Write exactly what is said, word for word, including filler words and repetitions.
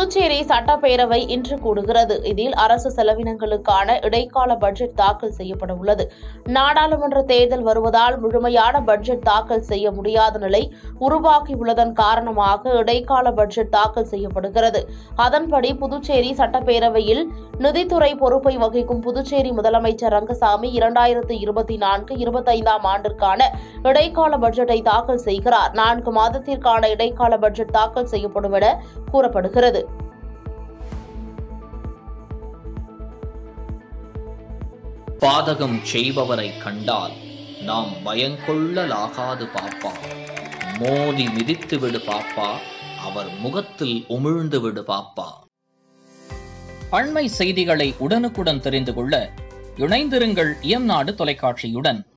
புதுச்சேரி சட்டப்பேரவை இன்று கூடுகிறது. இதில் அரசு செலவினங்களுக்கான இடைக்கால பட்ஜெட் தாக்கல் செய்யப்பட உள்ளது. நாடாளுமன்ற தேர்தல் வருவதால் முழுமையான பட்ஜெட் தாக்கல் செய்ய முடியாத நிலை உருவாகியுள்ளதன் காரணமாக இடைக்கால பட்ஜெட் தாக்கல் செய்யப்படுகிறது. அதன்படி புதுச்சேரி சட்டப்பேரவையில் நிதித்துறை பொறுப்பை வகிக்கும் புதுச்சேரி முதலமைச்சர் ரங்கசாமி இரண்டாயிரத்து இருபத்தி நான்கு இருபத்தைந்தாம் ஆண்டிற்கான இடைக்கால பட்ஜெட்டை தாக்கல் செய்கிறார். நான்கு மாதத்திற்கான இடைக்கால பட்ஜெட் தாக்கல் செய்யப்படும் என கூறப்படுகிறது. பாதகம் செய்பவரை கண்டால் நாம் பயங்கொள்ளலாகாது பாப்பா, மோதி மிதித்து விடு பாப்பா, அவர் முகத்தில் உமிழ்ந்து விடு பாப்பா. அண்மை செய்திகளை உடனுக்குடன் தெரிந்து கொள்ள இணைந்திருங்கள் இயம்நாடு தொலைக்காட்சியுடன்.